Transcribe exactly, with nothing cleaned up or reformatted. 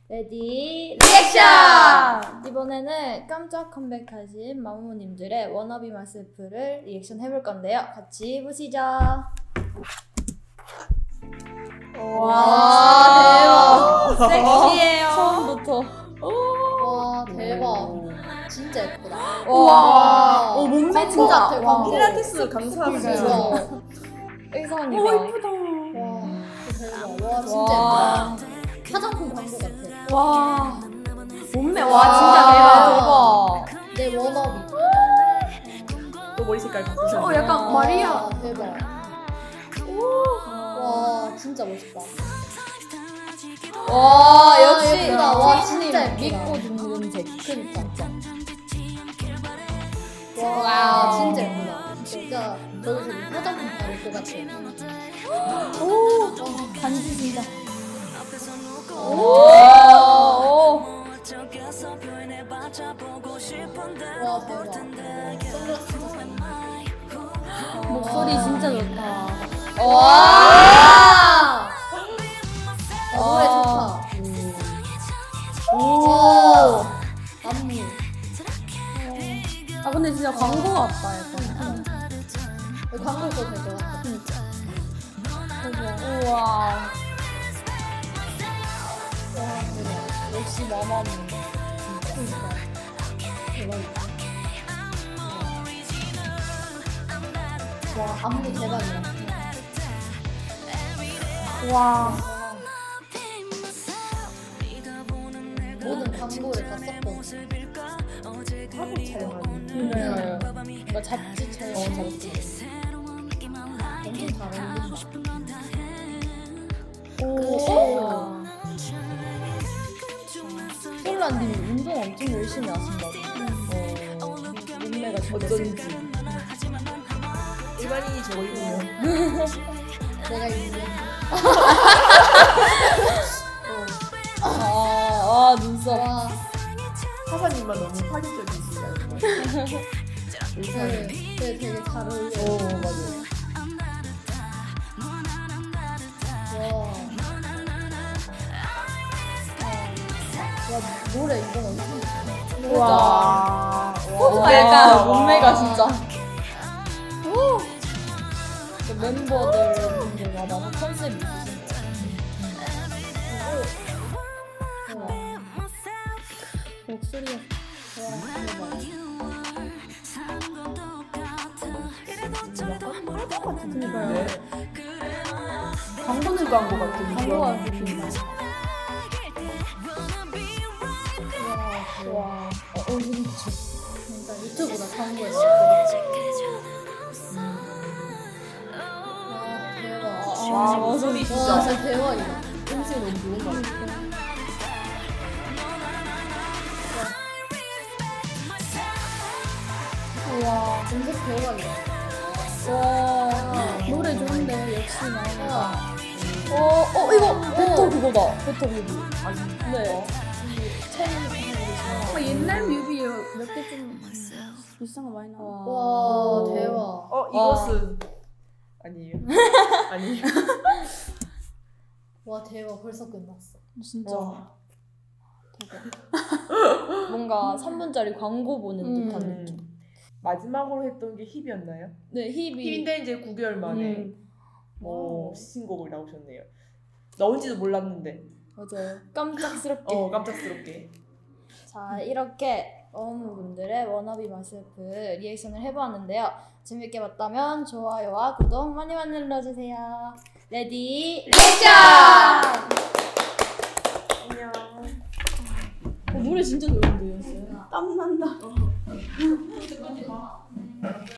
레디 리액션! 이번에는 깜짝 컴백하신 마모님들의 워너비 마스프를 리액션 해볼 건데요. 같이 보시죠. 와, 대박. 섹시해요. 처음부터. 와, 대박. 진짜 예쁘다. 와, 어, 몸매 진짜 대박. 와. 필라테스 강사하세요. 의상이 오, 봐. 예쁘다. 와, 대박. 와, 진짜 와. 예쁘다. 화장품 광고 같아. 와, 몸매 와, 와, 진짜 대박. 대박. 내 워너비. 또 머리 색깔 바꾸셨네요. 어, 약간 마리아. 대박. 와, 진짜 멋있다. 와, 역시 예쁘다. 와, 진짜 예쁘다. 믿고 듣는 색. 그니까 진짜. 와, 와우. 진짜 예쁘다. 진짜 저기서 화장품 바를 것 같아. 오, 간지진다. 오, 오. 와, 대박. 선글라스 진짜 잘 목소리 진짜 좋다. 와! 아, 노래 좋다. 오. 안무. 아 근데 진짜 광고 같다 약간. 광고 써도 될 것 같아. 우와. 와, 대박. 역시 마마무. 진짜. 대박이다. 와, 안무 대박이야. 와. 모든 광고를 다 썼고. 하고 촬영하는. 네. 나 잡지 촬영. 어, 잡지. 엄청 잘 어울린다. 오. 오. 솔라님이 운동 엄청 열심히 하신다고. 어. 몸매가 어쩐지. 일반인이 저거 입으면. 내가 있는. 아, 아 눈썹. 와, 하사님만 너무 파격적이시잖아요. 네, 네, 되게 잘 어울려. 오 맞아. 와. 와, 노래 이건 엄청 좋다. 와. 와. 와, 약간 와. 몸매가 진짜. 오. 그 멤버들 분들마다 컨셉이 있으신 거예요. 목소리가 네. 광고는 광고 같은 광고가 그런 느낌. 와, 어, 어, 진짜. 진짜 유튜브다 광고했어. 와, 대박. 와, 목소리 와, 진짜. 진짜 대박이다. 음색 너무 좋은 것 같아요. 와, 진짜 대박이다. 와, 노래 좋은데 역시 나오네. 와, 어, 어, 이거 베터 그거다. 베터 뮤비. 아, 네. 어, 옛날 뮤비 몇 개 좀 비싼 거 많이 나와. 와, 대박. 어, 이것은 아니에요. 아니에요. 와, 대박. 벌써 끝났어. 진짜. 와. 뭔가 삼 분짜리 광고 보는 음. 듯한 느낌. 마지막으로 했던 게 힙이었나요? 네, 힙이. 힙인데 이제 구 개월 만에 음, 어, 신곡을 나오셨네요. 나온지도 몰랐는데. 맞아요. 깜짝스럽게. 어, 깜짝스럽게. 자, 이렇게 어머분들의 워너비 마스프 리액션을 해보았는데요. 재밌게 봤다면 좋아요와 구독 많이 많이 눌러주세요. 레디 리액션! 안녕. 어, 노래 진짜 좋은데요? 땀난다.